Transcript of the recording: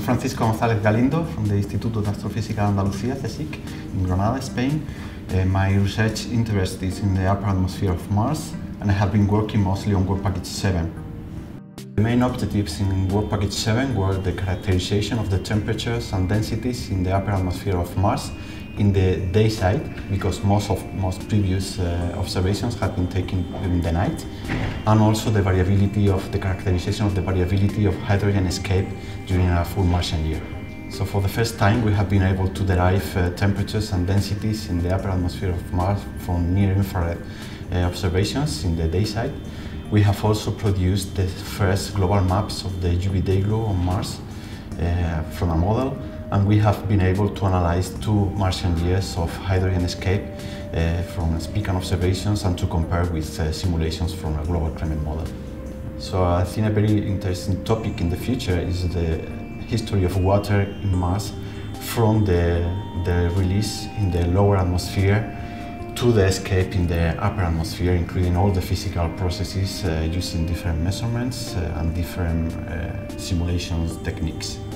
Francisco González Galindo from the Instituto de Astrofísica de Andalucía, CSIC, in Granada, Spain. My research interest is in the upper atmosphere of Mars, and I have been working mostly on Work Package 7. The main objectives in Work Package 7 were the characterization of the temperatures and densities in the upper atmosphere of Mars in the day side, because most previous observations had been taken during the night, and also the variability of the characterization of the variability of hydrogen escape during a full Martian year. So for the first time we have been able to derive temperatures and densities in the upper atmosphere of Mars from near-infrared observations in the day side. We have also produced the first global maps of the UV day glow on Mars from a model, and we have been able to analyze 2 Martian years of hydrogen escape from SPICAN observations and to compare with simulations from a global climate model. So I think a very interesting topic in the future is the history of water in Mars from the release in the lower atmosphere to the escape in the upper atmosphere, including all the physical processes using different measurements and different simulations techniques.